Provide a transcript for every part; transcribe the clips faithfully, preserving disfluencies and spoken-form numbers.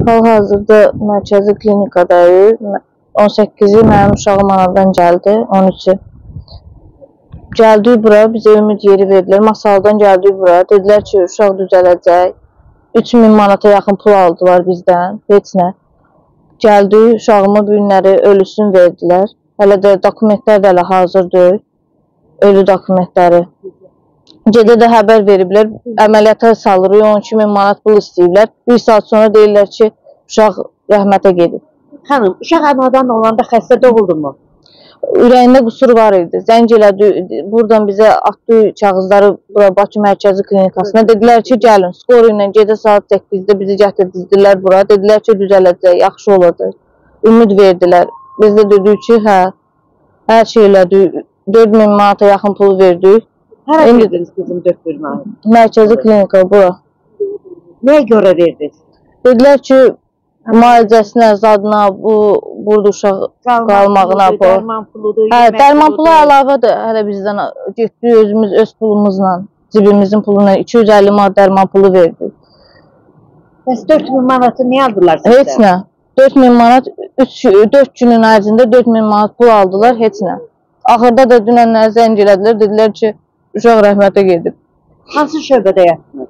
Hal-hazırda mərkəzi klinikadayıq. on səkkizi mənim uşağım anadan gəldi, on üçü. Gəldik bura, bizə ümid yeri verdilər. Masaldan gəldik bura. Dedilər ki, uşaq düzələcək. üç min manata yaxın pul aldılar bizdən, heç nə. Gəldik, uşağıma bu günləri ölüsünü verdilər. Hələ də dokumentlər də hələ hazırdır. Ölü dokumentləri. Gedə də xəbər veriblər, əməliyyata salırıq, on iki min manat pul istəyiblər. Bir saat sonra deyirlər ki, uşaq rəhmətə gedib. Xanım, uşaq anadan olanda xəstə doğuldu mu? Ürəyində qusur var idi. Zəng elədi, buradan bizə atdı kağızları bura Bakı Mərkəzi Klinikasına. Dedilər ki, gəlin, skor ilə gecə saat səkkizdə bizi gətirdilər bura. Dedilər ki, düzələcək, yaxşı olacaq. Ümid verdilər. Biz də dedik ki, hə, hər şey elədik. dörd min manata yaxın pul verdik. Hərə verdiniz qızım dörd min manat? Mərkəzi klinika bura. Nəyə görə verdiniz? Dedilər ki, müalicəsinə, zadına, bu, burada uşaq qalmağına bu. Dərman puludur, hə, dərman pulu əlavədir. Hələ bizdən getdik özümüz, öz pulumuzla, cibimizin puluna iki yüz əlli manat dərman pulu verdik. Bəs dörd min manatı niyə aldılar sizdə? Heç nə. dörd min manat, dörd günün ərzində dörd min manat pul aldılar, heç nə. Axırda da dünənlər zəng elədilər, dedilər ki, uşaq rəhmətə gedib. Hansı şöbədə yatdınız?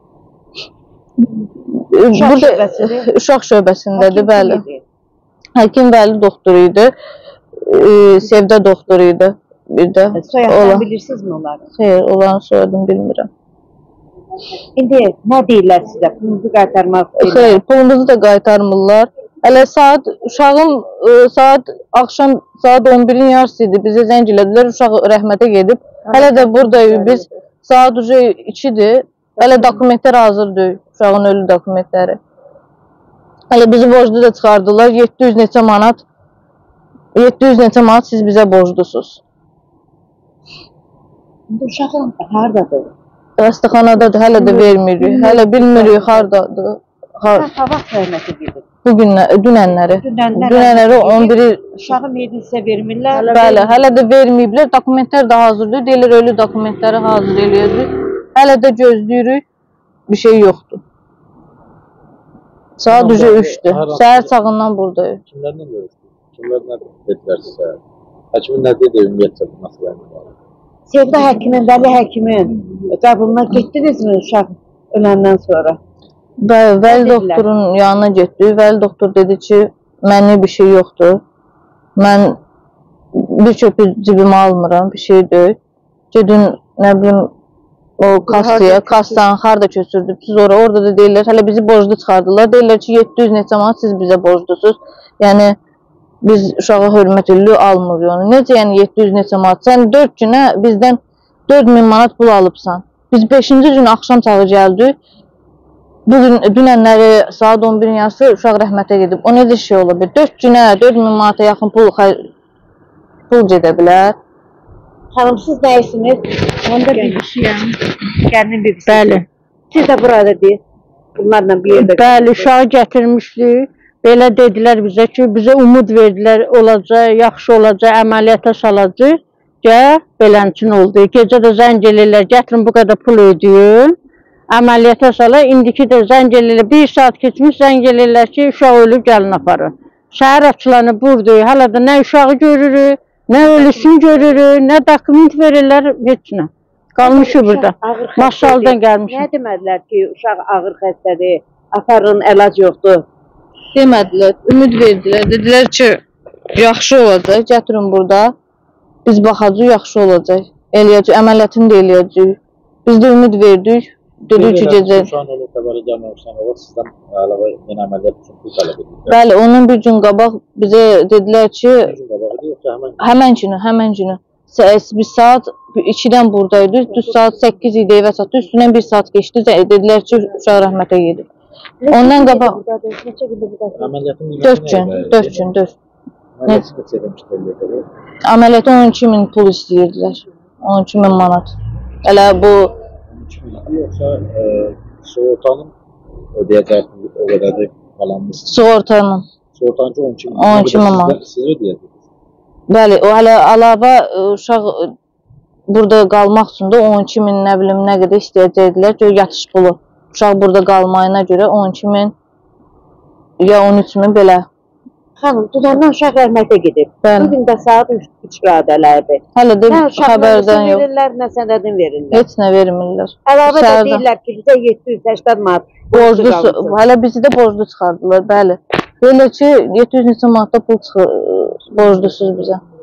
Uşaq şöbəsidir? Uşaq şöbəsindədir, bəli. Həkim Vəli doktor idi, e, Sevdə doktor idi bir də. Soyadını bilirsinizmi onları? Xeyr, onların soyadını bilmirəm. İndi nə deyirlər sizə? Pulunuzu qaytarmaq deyirlər? Xeyr, pulumuzu da qaytarmırlar. Hələ saat, uşağım e, saat, axşam saat on birin yarısı idi, bizə zəng elədilər, uşaq rəhmətə gedib. Hələ də buradayıq biz, saat uca ikidir, hələ dokumentlər hazırdır, uşağın ölü dokumentləri. Hələ bizi borclu da çıxardılar, yeddi yüz neçə manat, yeddi yüz neçə manat siz bizə borclusunuz. Uşağın haradadır? Xəstəxanadadır, hələ də vermirik, hələ bilmirik haradadır. Hava xəyanəti gedir. Bugün, dünənləri, dünənləri on biri... Uşağı meclisə vermirlər. Bəli, hələ də verməyiblər, dokumentlər də hazırdır, deyirlər ölü dokumentləri hazır eləyəcək. Hələ də gözləyirik, bir şey yoxdur. Saat düzə üçdür, səhər çağından buradayıq. Kimlərlə görüşdük? Kimlər nə dedilər sizə? Həkimin nə dedi, ümumiyyətcə bu məsələnin var? Sevda həkimin, Vəli həkimin qəbuluna getdinizmi uşaq öləndən sonra? Bəli, Vəli doktorun yanına getdik. Vəli doktor dedi ki, mənlik bir şey yoxdur. Mən bir köpü cibimə almıram, bir şey deyil. Gedin, nə bilim, o kassaya, kassanı harada köçürdüb, siz orada, orada da deyirlər, hələ bizi borclu çıxardılar. Deyirlər ki, yeddi yüz neçə manat siz bizə borclusunuz. Yəni, biz uşağa hörmət edirik, almırıq onu. Necə yəni yeddi yüz neçə manat? Sən dörd günə bizdən dörd min manat pul alıbsan. Biz beşinci gün axşam çağı gəldik. Bugün, dünənləri saat on birin yarısı uşaq rəhmətə gedib. O necə şey ola bilər? dörd günə dörd min manata yaxın pul, pul gedə bilər. Xanım, siz nəyisiniz? Onda bir kişiyəm. Gəlinin bir kişiyəm. Bəli. Siz də burada deyil. Bunlarla bir yerdə. Bəli, uşağı gətirmişdik. Belə dedilər bizə ki, bizə umud verdilər, olacaq, yaxşı olacaq, əməliyyata salacaq. Gəl, belənçin oldu. Gecə də zəng eləyirlər, gətirin bu qədər pul ödəyin. Əməliyyata salar, indiki də zəng eləyirlər, bir saat keçmiş zəng eləyirlər ki, uşaq ölüb gəlin aparın. Şəhər açılanı buradayıq, hələ də nə uşağı görürük, nə ölüsünü görürük, nə dokument verirlər, heç nə. Qalmışıq burada, masaldan gəlmişik. Nə demədilər ki, uşaq ağır xəstədir, aparın, əlac yoxdur? Demədilər, ümid verdilər, dedilər ki, yaxşı olacaq, gətirin burada, biz baxacaq, yaxşı olacaq, eləyəcək, əməliyyatını da eləyəcək. Biz də ümid verdik. Dedik ki, gecə... Uşağın ölü xəbəri gəlməmişdən olar, sizdən əlavə yeni əməliyyat üçün pul tələb edirlər. Bəli, onun bir gün qabaq bizə dedilər ki... Bir gün qabaq idi, yoxsa həmən gün? Həmən günü, həmən günü. Biz saat ikidən buradaydı, düz saat səkkiz idi evə çatdı, üstündən bir saat geçdi, dedilər ki, uşaq rəhmətə gedib. Ondan qabaq... Neçə gündə buradasınız? Əməliyyatın dörd gün, dörd gün, dörd. Əməliyyatı neçə edəmişdir? Əməliyyatı on iki min pul istəyirdilər, on iki min manat. Hələ bu... Yoxsa sığortanın ödəyəcək o qədərdir qalanmış? Sığortanın. Sığortanın ki on iki min manat. Siz ödəyəcəksiniz? Bəli, o hələ əlavə uşaq burada qalmaq üçün də on iki min nə bilim nə qədər istəyəcəkdilər ki, yatış pulu. Uşaq burada qalmayına görə on iki min ya on üç min belə. Xanım, dünəndən uşaq rəhmətə gedib. Bəli. Bugün də saat üç radələrdir. Hələ də Nə uşaqlara xəbərdən yox. verirlər, nə sənədin verirlər. Heç nə vermirlər. Əlavə də Şəhərdən- deyirlər ki, bizə yeddi yüz səksən manat Borclu, qalmışsın. hələ bizi də borclu çıxardılar, bəli. Deyirlər ki, yeddi yüz neçə manatda pul çıxır, borclusuz bizə.